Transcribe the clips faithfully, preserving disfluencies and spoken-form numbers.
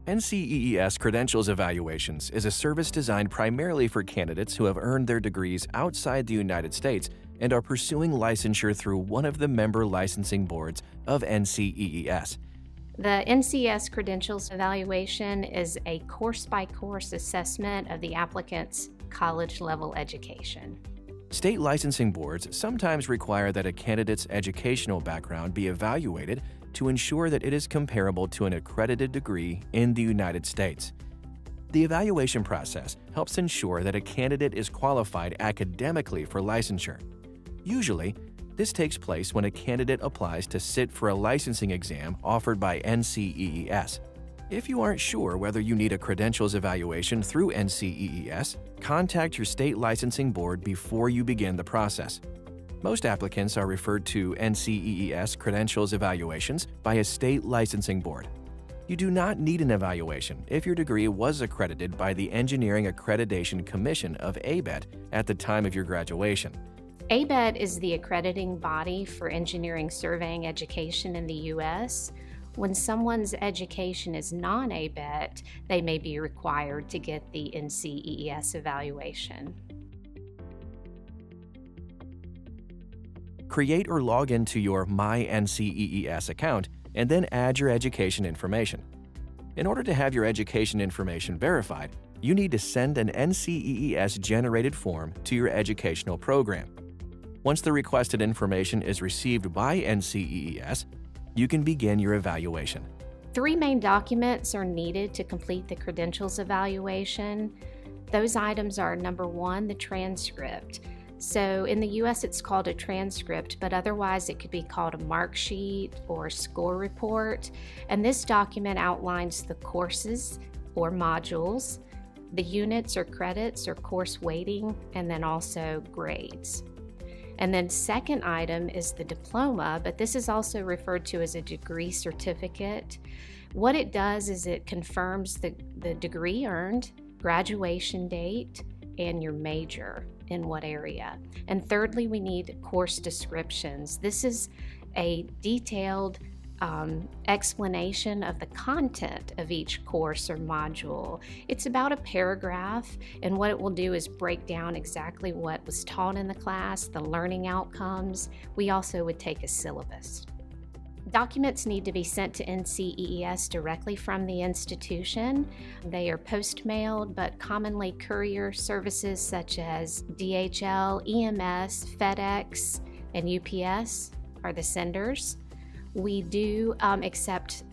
N C E E S Credentials Evaluations is a service designed primarily for candidates who have earned their degrees outside the United States and are pursuing licensure through one of the member licensing boards of N C E E S. The N C E E S Credentials Evaluation is a course-by-course assessment of the applicant's college-level education. State licensing boards sometimes require that a candidate's educational background be evaluated to ensure that it is comparable to an accredited degree in the United States. The evaluation process helps ensure that a candidate is qualified academically for licensure. Usually, this takes place when a candidate applies to sit for a licensing exam offered by N C E E S. If you aren't sure whether you need a credentials evaluation through N C E E S, contact your state licensing board before you begin the process. Most applicants are referred to N C E E S Credentials Evaluations by a state licensing board. You do not need an evaluation if your degree was accredited by the Engineering Accreditation Commission of A B E T at the time of your graduation. A B E T is the accrediting body for engineering surveying education in the U S. When someone's education is non-A B E T, they may be required to get the N C E E S evaluation. Create or log into your My N C E E S account and then add your education information. In order to have your education information verified, you need to send an N C E E S-generated form to your educational program. Once the requested information is received by N C E E S, you can begin your evaluation. Three main documents are needed to complete the credentials evaluation. Those items are, number one, the transcript. So in the U S it's called a transcript, but otherwise it could be called a mark sheet or a score report. And this document outlines the courses or modules, the units or credits or course weighting, and then also grades. And then second item is the diploma, but this is also referred to as a degree certificate. What it does is it confirms the, the degree earned, graduation date, and your major in what area. And thirdly, we need course descriptions. This is a detailed um, explanation of the content of each course or module. It's about a paragraph, and what it will do is break down exactly what was taught in the class, the learning outcomes. We also would take a syllabus. Documents need to be sent to N C E E S directly from the institution. They are post-mailed, but commonly courier services such as D H L, E M S, FedEx, and U P S are the senders. We do um, accept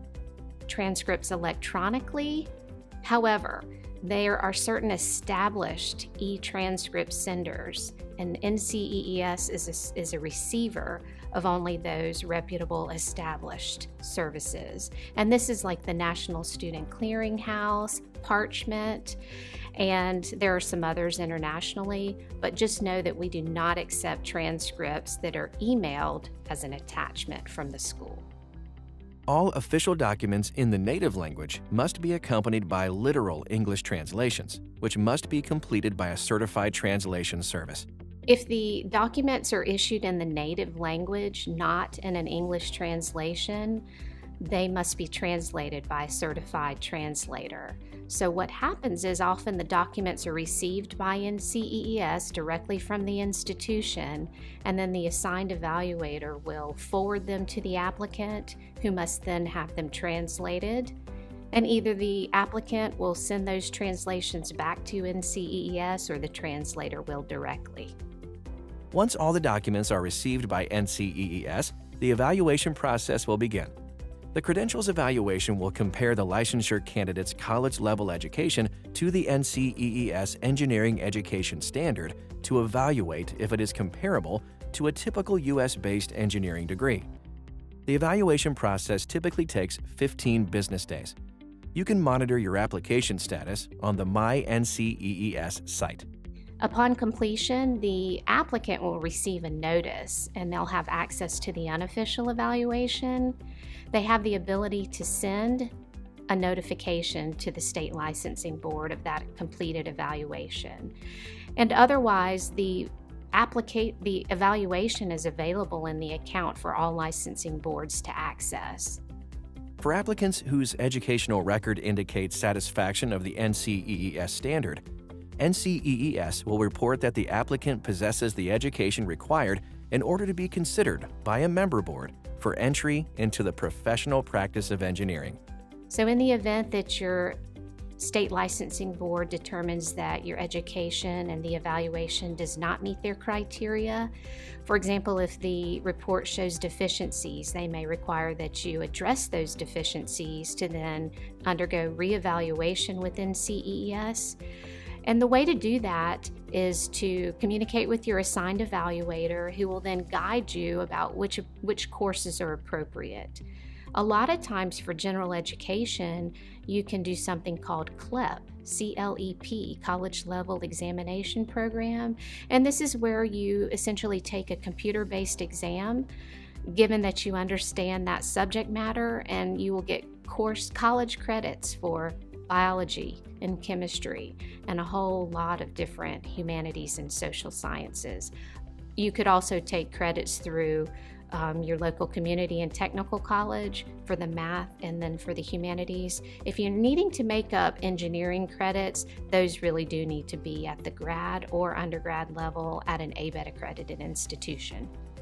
transcripts electronically. However, there are certain established e-transcript senders, and N C E E S is a, is a receiver of only those reputable established services. And this is like the National Student Clearinghouse, Parchment, and there are some others internationally, but just know that we do not accept transcripts that are emailed as an attachment from the school. All official documents in the native language must be accompanied by literal English translations, which must be completed by a certified translation service. If the documents are issued in the native language, not in an English translation, they must be translated by a certified translator. So what happens is often the documents are received by N C E E S directly from the institution, and then the assigned evaluator will forward them to the applicant, who must then have them translated. And either the applicant will send those translations back to N C E E S or the translator will directly. Once all the documents are received by N C E E S, the evaluation process will begin. The credentials evaluation will compare the licensure candidate's college-level education to the N C E E S Engineering Education Standard to evaluate if it is comparable to a typical U S-based engineering degree. The evaluation process typically takes fifteen business days. You can monitor your application status on the My N C E E S site. Upon completion, the applicant will receive a notice and they'll have access to the unofficial evaluation. They have the ability to send a notification to the state licensing board of that completed evaluation. And otherwise, the applicate the evaluation is available in the account for all licensing boards to access. For applicants whose educational record indicates satisfaction of the N C E E S standard, N C E E S will report that the applicant possesses the education required in order to be considered by a member board for entry into the professional practice of engineering. So in the event that your state licensing board determines that your education and the evaluation does not meet their criteria, for example, if the report shows deficiencies, they may require that you address those deficiencies to then undergo reevaluation with N C E E S. And the way to do that is to communicate with your assigned evaluator, who will then guide you about which, which courses are appropriate. A lot of times for general education, you can do something called C L E P, C L E P, College Level Examination Program. And this is where you essentially take a computer-based exam, given that you understand that subject matter, and you will get course college credits for biology and chemistry and a whole lot of different humanities and social sciences. You could also take credits through Um, your local community and technical college for the math and then for the humanities. If you're needing to make up engineering credits, those really do need to be at the grad or undergrad level at an A B E T accredited institution.